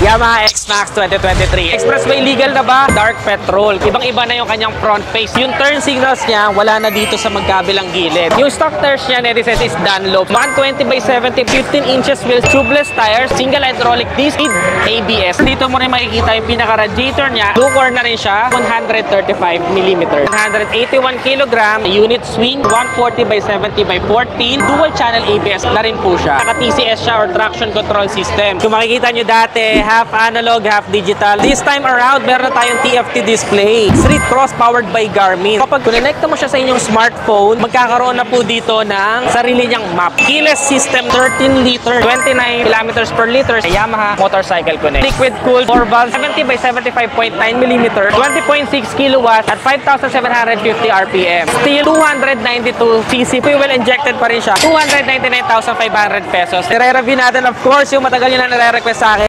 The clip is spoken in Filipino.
Yamaha X-Max 2023. Expressway legal na ba? Dark petrol. Ibang-iba na yung kanyang front face. Yung turn signals niya, wala na dito sa magkabilang gilid. Yung stock tires niya, netizens, is Dunlop. 120/70, 15 inches wheels, tubeless tires, single hydraulic disc, ABS. Dito mo rin makikita yung pinaka-radiator niya. Blue core na rin siya, 135mm. 181 kg, unit swing, 140/70/14. Dual channel ABS na rin po siya. Naka-TCS siya or traction control system. Kung makikita nyo dati, half analog, half digital. This time around, meron na tayong TFT display. Street Cross powered by Garmin. Kapag connecta mo siya sa inyong smartphone, magkakaroon na po dito ng sarili niyang map. Keyless system, 13 liter, 29 kilometers per liter. Yamaha Motorcycle Connect. Liquid cooled 4 valves, 70/75.9mm, 20.6 kilowatts at 5,750 RPM. Still 292cc. Fuel injected pa rin siya. 299,500 pesos. Nire-review natin, of course, yung matagal nyo na nire-request sa akin.